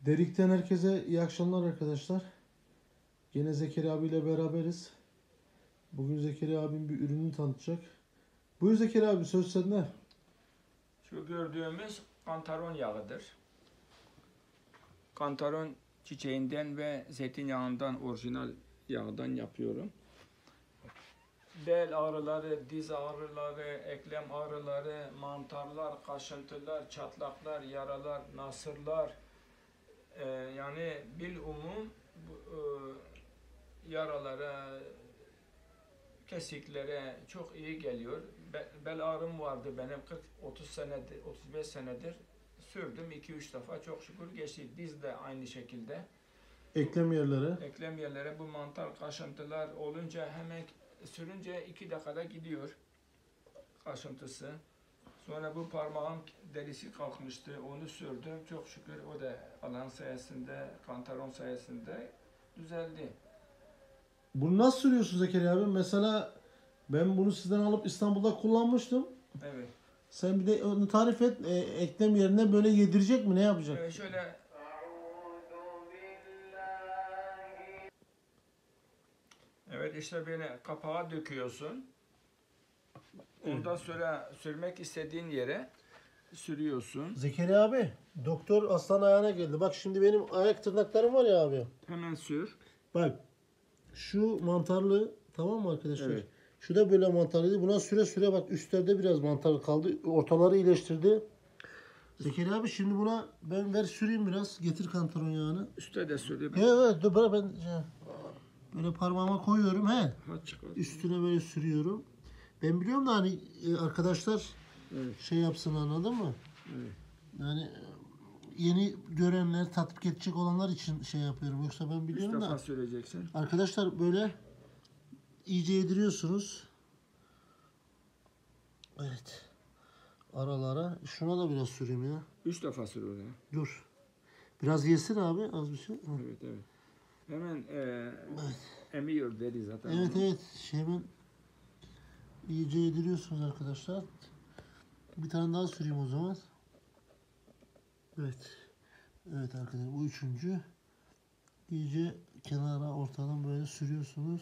Derik'ten herkese iyi akşamlar arkadaşlar. Gene Zekeriya abiyle beraberiz. Bugün Zekeriya abim bir ürünü tanıtacak. Buyur Zekeriya abi, söz sende. Şu gördüğümüz kantaron yağıdır. Kantaron çiçeğinden ve zeytinyağından, orijinal yağdan yapıyorum. Bel ağrıları, diz ağrıları, eklem ağrıları, mantarlar, kaşıntılar, çatlaklar, yaralar, nasırlar, yani bilumum yaralara, kesiklere çok iyi geliyor. Bel ağrım vardı benim 30 senedir, 35 senedir sürdüm 2-3 defa, çok şükür geçti. Diz de aynı şekilde. Eklem yerlere. Eklem yerlere bu mantar kaşıntılar olunca hemen sürünce 2 dakikada gidiyor kaşıntısı. Sonra bu parmağım derisi kalkmıştı, onu sürdüm. Çok şükür o da Allah'ın sayesinde, kantaron sayesinde düzeldi. Bunu nasıl sürüyorsun Zekeriya abi? Mesela ben bunu sizden alıp İstanbul'da kullanmıştım. Evet. Sen bir de onu tarif et. Eklem yerine böyle yedirecek mi? Ne yapacak? Şöyle evet, işte böyle kapağa döküyorsun. Ondan sonra sürmek istediğin yere sürüyorsun. Zekeriya abi, doktor aslan ayağına geldi. Bak şimdi benim ayak tırnaklarım var ya abi. Hemen sür. Bak şu mantarlı, tamam mı arkadaşlar? Evet. Şu da böyle mantarlıydı. Buna süre süre bak, üstlerde biraz mantar kaldı. Ortaları iyileştirdi. Zekeriya abi, şimdi buna ben ver süreyim biraz. Getir kantaron yağını. Üste de sür. Evet, dur bana ben böyle parmağıma koyuyorum he. Ha, çıkar. Üstüne böyle sürüyorum. Ben biliyorum da hani arkadaşlar Evet. şey yapsın, anladın mı? Evet. Yani yeni görenler, tatbik edecek olanlar için şey yapıyorum. Yoksa ben 3 biliyorum defa da. süreceksin. Arkadaşlar böyle iyice yediriyorsunuz. Evet. Aralara. Şuna da biraz süreyim ya. 3 defa sür oraya. Dur. Biraz yesin abi, az bir şey. Evet, evet. Hemen emiyor deri zaten. Evet, onu. evet. Hemen iyice yediriyorsunuz arkadaşlar. Bir tane daha süreyim o zaman. Evet. Evet arkadaşlar, bu üçüncü. İyice kenara, ortadan böyle sürüyorsunuz.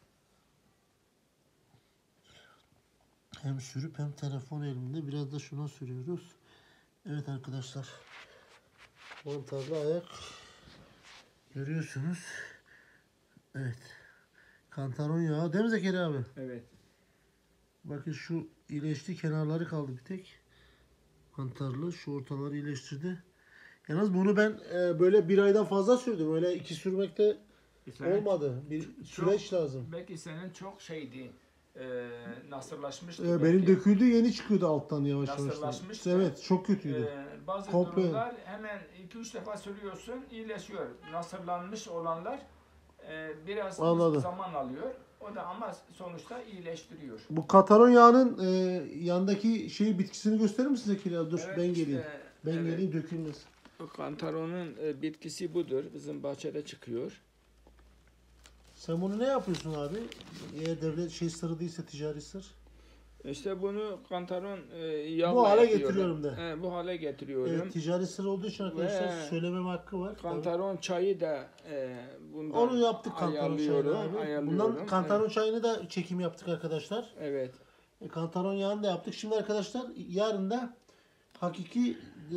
Hem sürüp hem telefon elimde. Biraz da şuna sürüyoruz. Evet arkadaşlar. Mantarlı ayak. Görüyorsunuz. Evet. Kantaron yağı. Değil mi Zekeriya abi? Evet. Bakın şu iyileşti. Kenarları kaldı bir tek. Mantarlı. Şu ortaları iyileştirdi. Yalnız bunu ben böyle bir aydan fazla sürdüm. Öyle iki sürmekte olmadı. Bir süreç lazım. Belki senin çok şeydi. Nasırlaşmıştı. Benim döküldü, yeni çıkıyordu alttan yavaş yavaş. Nasırlaşmıştı. Evet, çok kötüydü. Bazı Komple. durumlar hemen 2-3 defa sürüyorsun, iyileşiyor. Nasırlanmış olanlar biraz Anladım. zaman alıyor. O da ama sonuçta iyileştiriyor. Bu kataron yağının yandaki şeyi, bitkisini gösterir misin Zekeriya? Dur Evet, ben işte, geleyim. Ben evet. geleyim, dökülmez. Bu kantaronun bitkisi budur. Bizim bahçede çıkıyor. Sen bunu ne yapıyorsun abi? Eğer devlet şey sırrı değilse, ticari sır. İşte bunu kantaron yağla Bu hale yapıyorum. getiriyorum de. Bu hale getiriyorum. Evet, ticari sır olduğu için arkadaşlar Ve söylemem hakkı var. kantaron çayı da bundan Onu yaptık, kantaron çayını abi. ayarlıyorum. Bundan kantaron çayını da çekim yaptık arkadaşlar. Evet. Kantaron yağını da yaptık. Şimdi arkadaşlar yarın da hakiki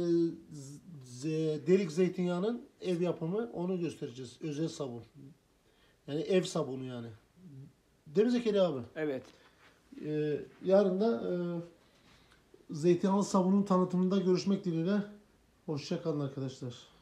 delik zeytinyağının ev yapımı, onu göstereceğiz. Özel sabun. Yani ev sabunu yani. Değil mi Zekeriya abi? Evet. Yarın da zeytinyağlı sabunun tanıtımında görüşmek dileğiyle. Hoşça kalın arkadaşlar.